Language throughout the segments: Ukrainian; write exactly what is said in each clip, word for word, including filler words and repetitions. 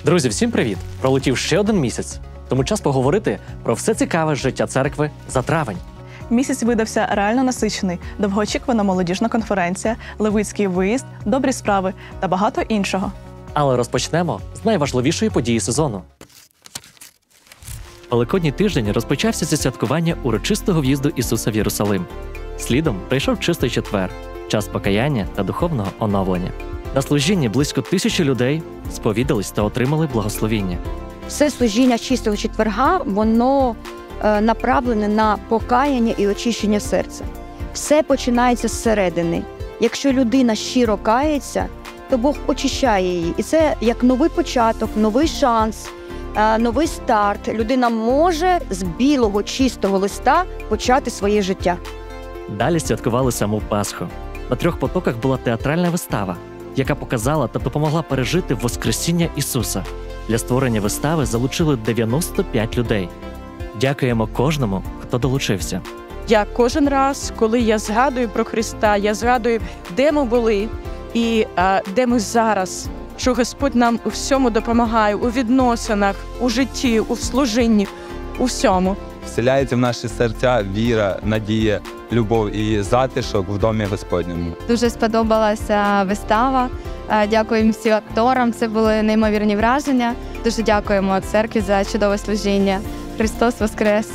Друзі, всім привіт! Пролетів ще один місяць, тому час поговорити про все цікаве життя церкви за травень. Місяць видався реально насичений, довгоочікувана молодіжна конференція, левицький виїзд, добрі справи та багато іншого. Але розпочнемо з найважливішої події сезону. Великодній тиждень розпочався зі святкування урочистого в'їзду Ісуса в Єрусалим. Слідом прийшов чистий четвер, час покаяння та духовного оновлення. На служінні близько тисячі людей сповідались та отримали благословіння. Все служіння чистого четверга, воно е, направлене на покаяння і очищення серця. Все починається зсередини. Якщо людина щиро кається, то Бог очищає її. І це як новий початок, новий шанс, е, новий старт. Людина може з білого, чистого листа почати своє життя. Далі святкували саму Пасху. На трьох потоках була театральна вистава, яка показала та допомогла пережити Воскресіння Ісуса. Для створення вистави залучили дев'яносто п'ять людей. Дякуємо кожному, хто долучився. Я кожен раз, коли я згадую про Христа, я згадую, де ми були і а, де ми зараз, що Господь нам у всьому допомагає, у відносинах, у житті, у служінні, у всьому. Вселяється в наші серця віра, надія, любов і затишок в домі Господньому. Дуже сподобалася вистава. Дякуємо всім акторам, це були неймовірні враження. Дуже дякуємо церкві за чудове служіння. Христос Воскрес!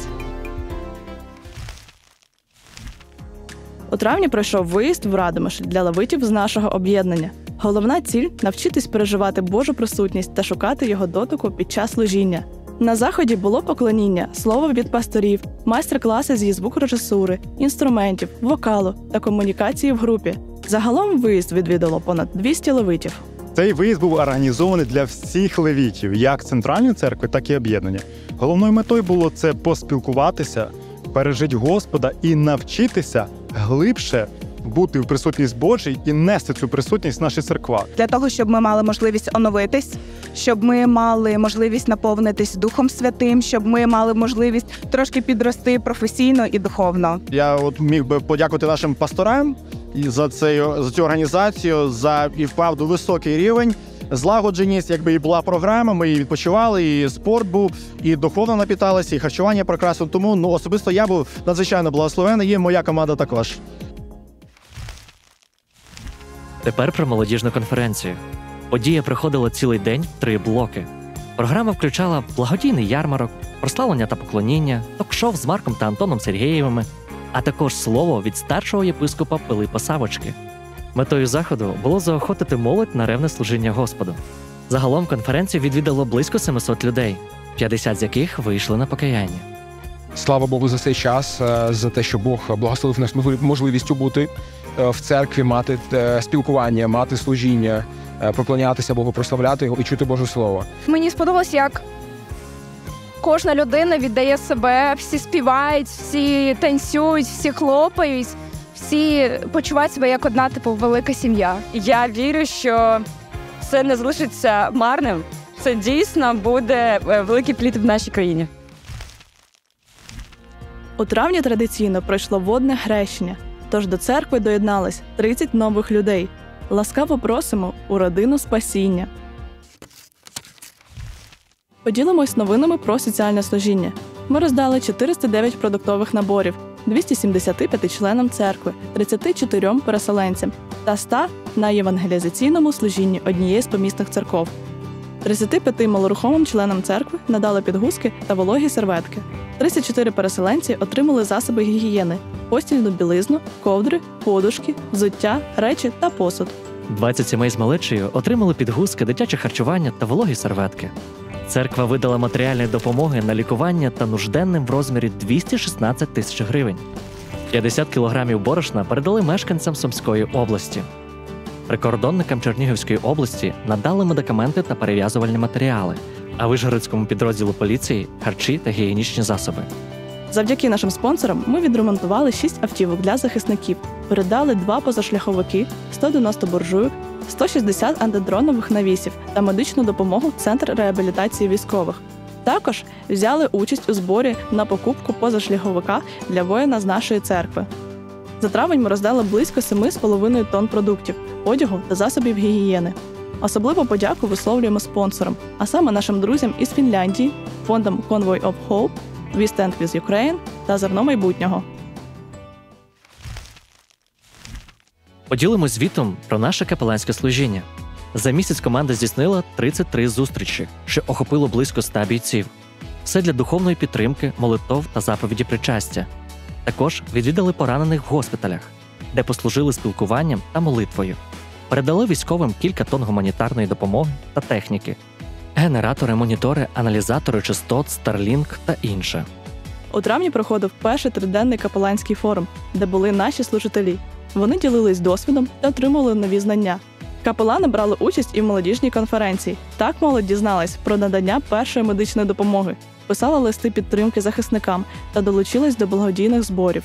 У травні пройшов виїзд в Радомишль для левитів з нашого об'єднання. Головна ціль – навчитись переживати Божу присутність та шукати Його дотику під час служіння. На заході було поклоніння, слово від пасторів, майстер-класи зі звукорежисури, інструментів, вокалу та комунікації в групі. Загалом виїзд відвідало понад двісті левитів. Цей виїзд був організований для всіх левітів, як центральної церкви, так і об'єднання. Головною метою було це поспілкуватися, пережити Господа і навчитися глибше бути в присутність Божій і нести цю присутність в наші церква. Для того, щоб ми мали можливість оновитись, щоб ми мали можливість наповнитись Духом Святим, щоб ми мали можливість трошки підрости професійно і духовно. Я от міг би подякувати нашим пасторам і за цю, за цю організацію, за і вправду високий рівень, злагодженість, якби і була програма, ми і відпочивали, і спорт був, і духовно напіталися, і харчування прекрасно. Тому ну, особисто я був надзвичайно благословений, і моя команда також. Тепер про молодіжну конференцію. Подія проходила цілий день в три блоки. Програма включала благодійний ярмарок, прославлення та поклоніння, ток-шоу з Марком та Антоном Сергієвими, а також слово від старшого єпископа Пилипа Савочки. Метою заходу було заохотити молодь на ревне служіння Господу. Загалом конференцію відвідало близько сімсот людей, п'ятдесят з яких вийшли на покаяння. Слава Богу за цей час, за те, що Бог благословив нас можливістю бути в церкві, мати спілкування, мати служіння, поклонятися Богу, прославляти Його і чути Боже Слово. Мені сподобалось, як кожна людина віддає себе, всі співають, всі танцюють, всі хлопають, всі почувають себе як одна, типу, велика сім'я. Я вірю, що це не залишиться марним, це дійсно буде великий плід в нашій країні. У травні традиційно пройшло водне хрещення, тож до церкви доєднались тридцять нових людей. Ласкаво просимо у родину спасіння. Поділимось новинами про соціальне служіння. Ми роздали чотириста дев'ять продуктових наборів, двісті сімдесят п'ять членам церкви, тридцять чотири переселенцям та ста на євангелізаційному служінні однієї з помісних церков. тридцять п'ять малорухомим членам церкви надали підгузки та вологі серветки. тридцять чотири переселенці отримали засоби гігієни, постільну білизну, ковдри, подушки, взуття, речі та посуд. двадцять сімей з малечею отримали підгузки, дитяче харчування та вологі серветки. Церква видала матеріальної допомоги на лікування та нужденним в розмірі двісті шістнадцять тисяч гривень. п'ятдесят кілограмів борошна передали мешканцям Сумської області. Прикордонникам Чернігівської області надали медикаменти та перев'язувальні матеріали, а Вишгородському підрозділу поліції – харчі та гігієнічні засоби. Завдяки нашим спонсорам ми відремонтували шість автівок для захисників, передали два позашляховики, сто дев'яносто буржуйок, сто шістдесят антидронових навісів та медичну допомогу в Центр реабілітації військових. Також взяли участь у зборі на покупку позашляховика для воїна з нашої церкви. За травень ми роздали близько семи з половиною тонн продуктів, одягу та засобів гігієни. Особливу подяку висловлюємо спонсорам, а саме нашим друзям із Фінляндії, фондам Convoy of Hope, We Stand With Ukraine та Зерно майбутнього. Поділимось звітом про наше капеланське служіння. За місяць команда здійснила тридцять три зустрічі, що охопило близько ста бійців. Все для духовної підтримки, молитов та заповіді причастя. Також відвідали поранених в госпіталях, де послужили спілкуванням та молитвою. Передали військовим кілька тонн гуманітарної допомоги та техніки. Генератори, монітори, аналізатори частот, Starlink та інше. У травні проходив перший триденний капеланський форум, де були наші служителі. Вони ділились досвідом та отримували нові знання. Капелани брали участь і в молодіжній конференції. Так молодь дізналась про надання першої медичної допомоги, писала листи підтримки захисникам та долучилась до благодійних зборів.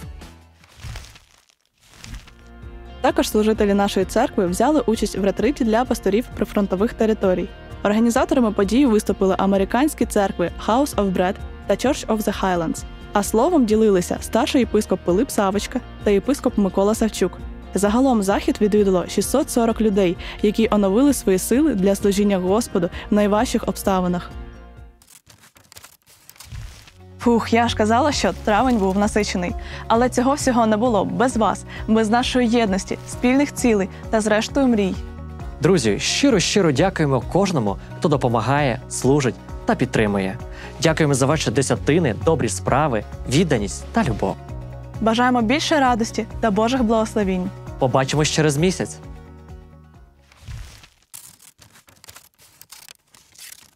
Також служителі нашої церкви взяли участь в ретриті для пасторів прифронтових територій. Організаторами події виступили американські церкви House of Bread та Church of the Highlands, а словом ділилися старший єпископ Пилип Савочка та єпископ Микола Савчук. Загалом захід відвідало шістсот сорок людей, які оновили свої сили для служіння Господу в найважчих обставинах. Фух, я ж казала, що травень був насичений. Але цього всього не було без вас, без нашої єдності, спільних цілей та зрештою мрій. Друзі, щиро-щиро дякуємо кожному, хто допомагає, служить та підтримує. Дякуємо за ваші десятини, добрі справи, відданість та любов. Бажаємо більше радості та Божих благословінь. Побачимось через місяць.